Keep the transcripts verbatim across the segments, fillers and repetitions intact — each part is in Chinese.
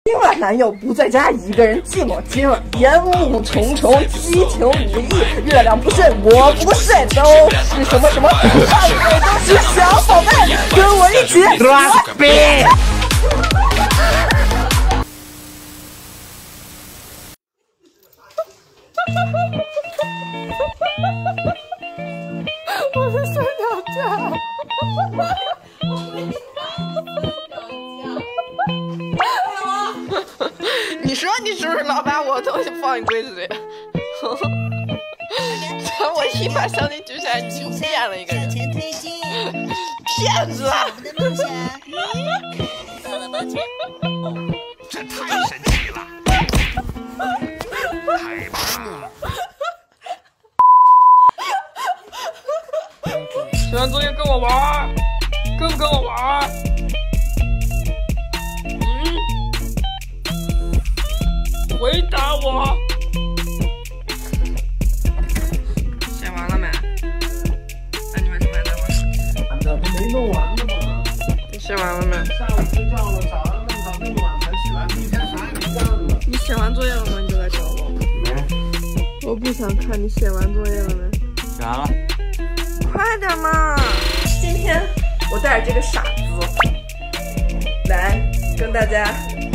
今晚男友不在家，一个人寂寞。今晚烟雾重重，激情无意，月亮不睡，我不睡，都是什么什么，看我都是小宝贝，跟我一起。我是睡觉觉。你说你是不是老把我东西放你柜子里？然后我一把相机举起来，你就变了一个人，骗子！ 这太神奇了，太棒了！ 写完作业跟我玩，跟不跟我玩？嗯，回答我。写完了没？那你为什么还在玩手机？ 俺这不没弄完呢吗？ 你写完了没？ 下午睡觉了，早上那么早那么晚才起来，一天啥也没干呢。 你写完作业了吗？你就来找我。 没。 我不想看你写完作业了没。 写完了。 快点嘛！ 今天我带着这个傻子来跟大家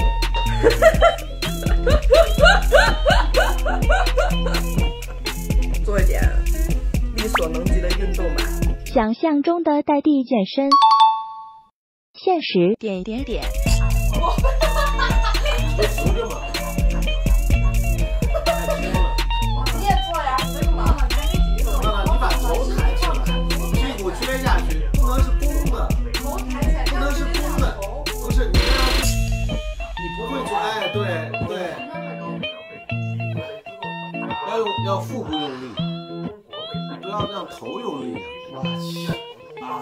做一点力所能及的运动吧。 想象中的带地健身，现实点一点点。 你也做呀，为什么？ 你把头抬起来，屁股撅下去，不能是弓的， 头抬起来， 不能是弓的，不是你这样，你不会做，哎，对对，要用要腹部用力，不要让头用力。我去啊！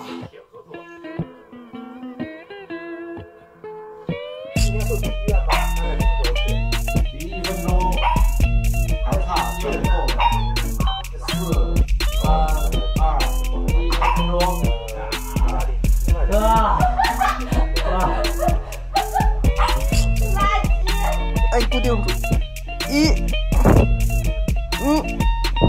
今天会去医院吧？大概什么时候去？离一分钟，还差最后四、三、二、一，一分钟。哥，哥， 哎，固定住，一，嗯。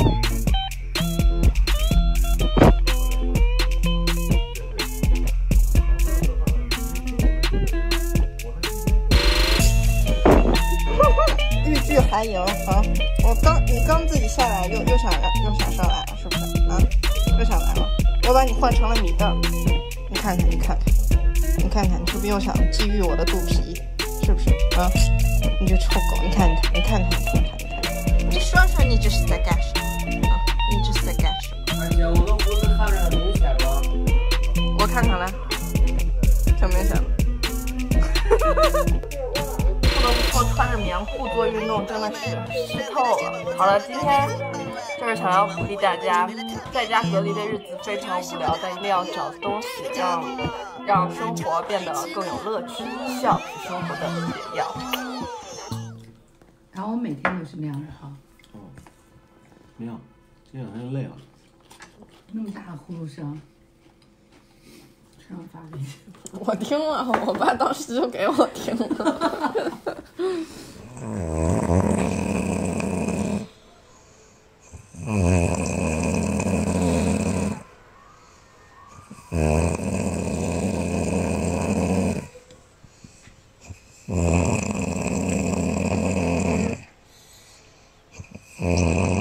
欲拒还迎啊！我刚你刚自己下来，又又想又想上来了，是不是啊？又想来了，我把你换成了米豆，你看看，你看看，你看看，你是不是又想觊觎我的肚皮？是不是啊？你这臭狗，你看你看，你看看，你看看，你看看，你说说你这是在干什么啊？你这是在干什么？ 而且我都不是看着很明显吗？ 我看看来，挺明显的。不得不说，穿着棉裤做运动真的是湿透了。好了，今天就是想要鼓励大家，在家隔离的日子非常无聊，但一定要找东西让让生活变得更有乐趣。笑是生活的解药。 然后我每天都是那样的哈。 哦，没有，今天晚上累了。 那么大呼噜声，这样发给你。 我听了，我爸当时就给我听了。 嗯